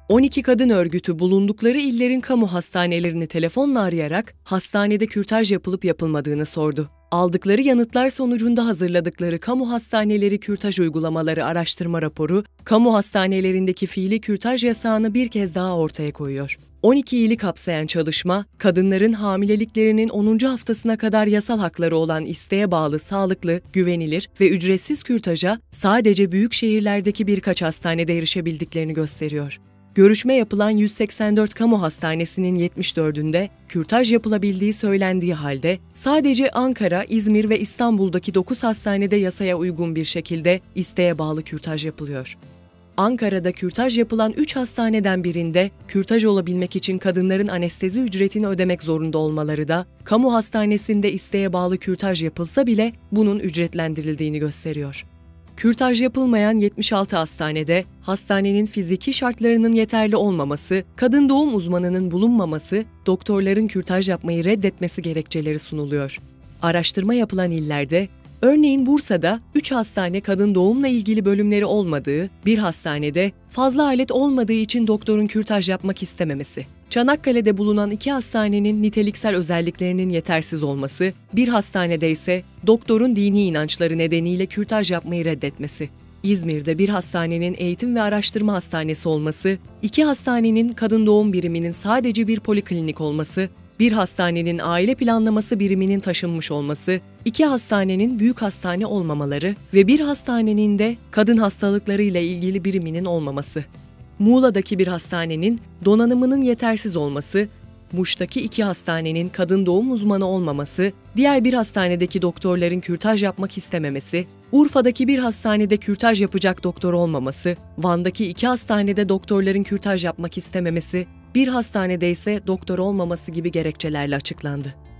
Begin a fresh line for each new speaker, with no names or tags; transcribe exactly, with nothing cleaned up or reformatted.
on iki kadın örgütü bulundukları illerin kamu hastanelerini telefonla arayarak hastanede kürtaj yapılıp yapılmadığını sordu. Aldıkları yanıtlar sonucunda hazırladıkları kamu hastaneleri kürtaj uygulamaları araştırma raporu, kamu hastanelerindeki fiili kürtaj yasağını bir kez daha ortaya koyuyor. on iki ili kapsayan çalışma, kadınların hamileliklerinin onuncu haftasına kadar yasal hakları olan isteğe bağlı sağlıklı, güvenilir ve ücretsiz kürtaja sadece büyük şehirlerdeki birkaç hastanede erişebildiklerini gösteriyor. Görüşme yapılan yüz seksen dört kamu hastanesinin yetmiş dördünde kürtaj yapılabildiği söylendiği halde sadece Ankara, İzmir ve İstanbul'daki dokuz hastanede yasaya uygun bir şekilde isteğe bağlı kürtaj yapılıyor. Ankara'da kürtaj yapılan üç hastaneden birinde kürtaj olabilmek için kadınların anestezi ücretini ödemek zorunda olmaları da kamu hastanesinde isteğe bağlı kürtaj yapılsa bile bunun ücretlendirildiğini gösteriyor. Kürtaj yapılmayan yetmiş altı hastanede hastanenin fiziki şartlarının yeterli olmaması, kadın doğum uzmanının bulunmaması, doktorların kürtaj yapmayı reddetmesi gerekçeleri sunuluyor. Araştırma yapılan illerde, örneğin Bursa'da üç hastane kadın doğumla ilgili bölümleri olmadığı, bir hastanede fazla alet olmadığı için doktorun kürtaj yapmak istememesi, Çanakkale'de bulunan iki hastanenin niteliksel özelliklerinin yetersiz olması, bir hastanede ise doktorun dini inançları nedeniyle kürtaj yapmayı reddetmesi, İzmir'de bir hastanenin eğitim ve araştırma hastanesi olması, iki hastanenin kadın doğum biriminin sadece bir poliklinik olması, bir hastanenin aile planlaması biriminin taşınmış olması, iki hastanenin büyük hastane olmamaları ve bir hastanenin de kadın hastalıkları ile ilgili biriminin olmaması. Muğla'daki bir hastanenin donanımının yetersiz olması, Muş'taki iki hastanenin kadın doğum uzmanı olmaması, diğer bir hastanedeki doktorların kürtaj yapmak istememesi, Urfa'daki bir hastanede kürtaj yapacak doktor olmaması, Van'daki iki hastanede doktorların kürtaj yapmak istememesi, bir hastanede ise doktor olmaması gibi gerekçelerle açıklandı.